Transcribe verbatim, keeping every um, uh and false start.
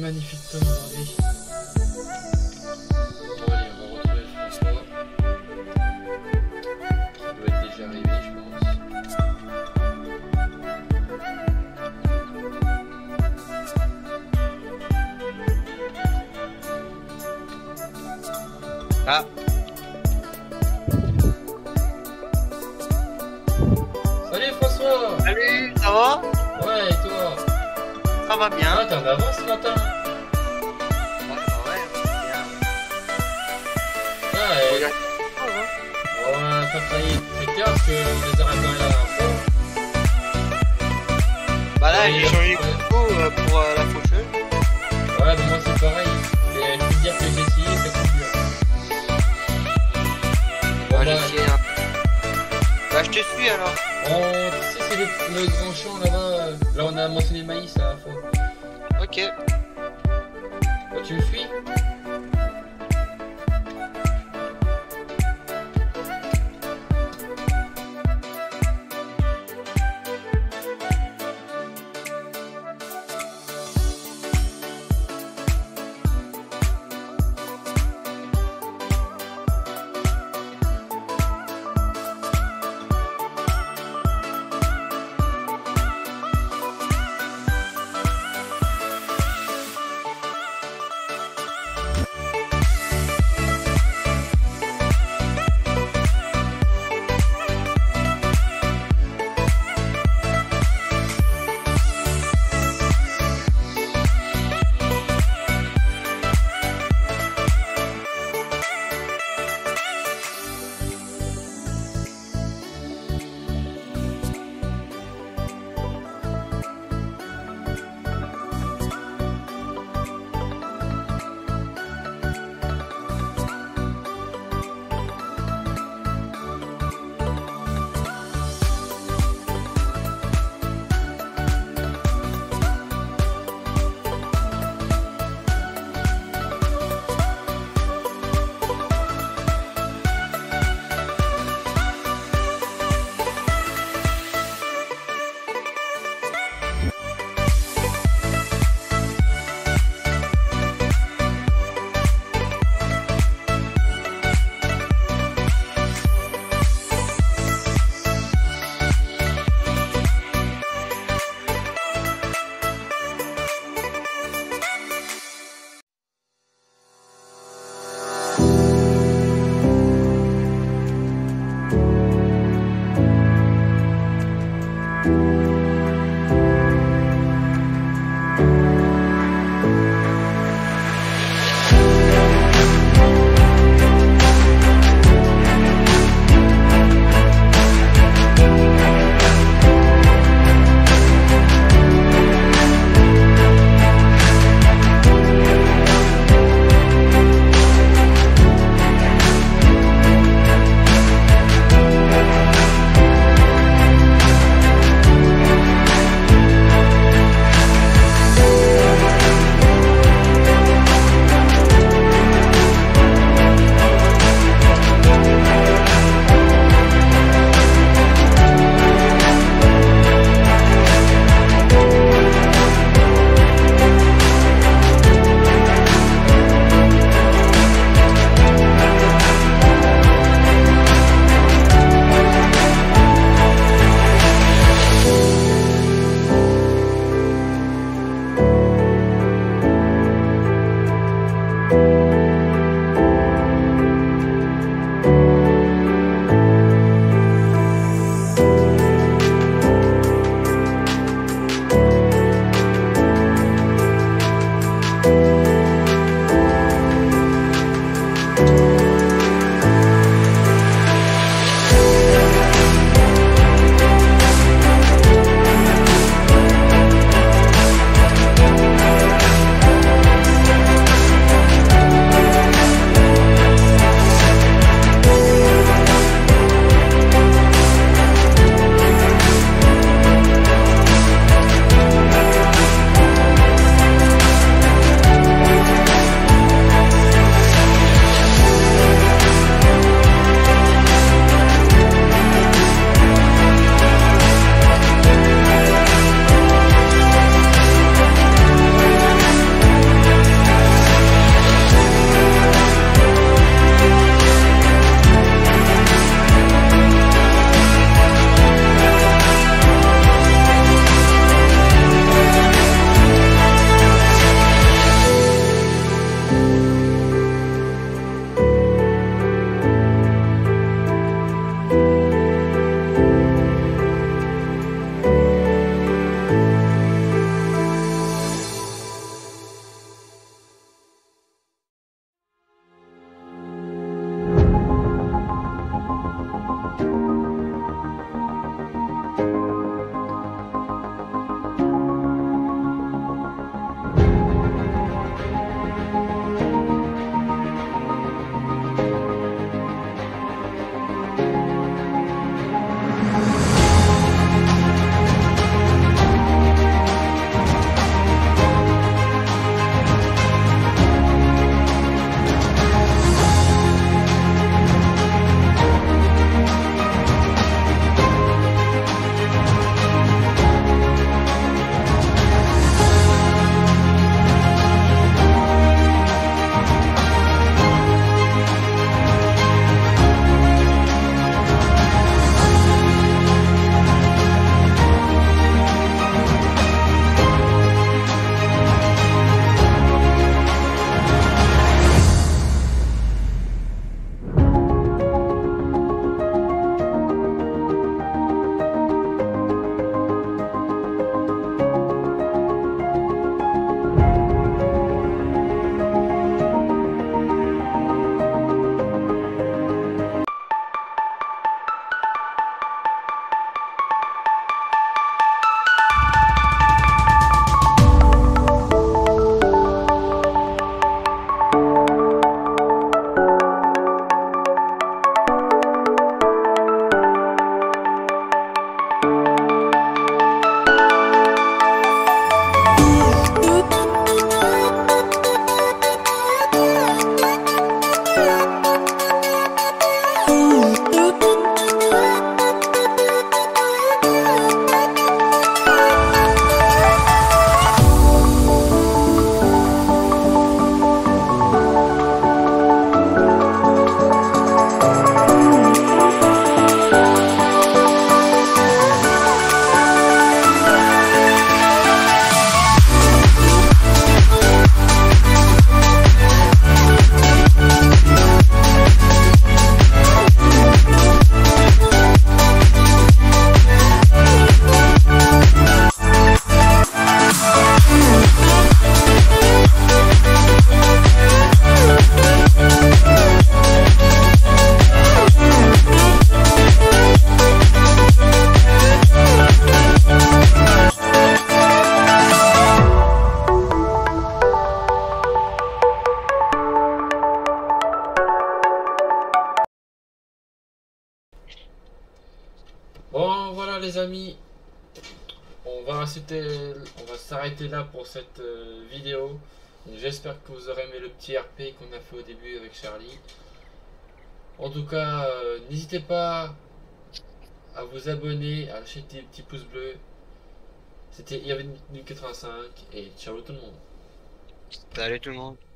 magnifique temps aujourd'hui. Bon allez, on va retrouver François. Qui doit être déjà arrivé, je pense. Ah. Salut François. Salut, ça va? Ouais, et toi? Ça va bien. Ah, t'es en avance ce matin? Ouais, bah ouais, bien. Ah, et... Regarde. Ouais, t'as travaillé très clair parce que on les a réparés la dernière fois. Bah là, Ouais, j'ai il a- changé ouais. de couteau euh, pour euh, la faucheuse. Ouais, bah moi c'est pareil. Et je peux te dire que j'ai essayé, c'est plus dur. Bon, Ouais, bah, j'ai essayé un peu. Bah, je te suis alors. on... tu sais, c'est le, le grand champ là-bas. Là, on a mentionné le maïs la dernière fois. Ok. Bah, tu me suis? cas, les amis, on va s'arrêter on va s'arrêter là pour cette euh, vidéo. J'espère que vous aurez aimé le petit R P qu'on a fait au début avec Charlie. En tout cas, euh, n'hésitez pas à vous abonner, à lâcher des petits pouces bleus. C'était il y avait du quatre-vingt-cinq et ciao tout le monde. Salut tout le monde.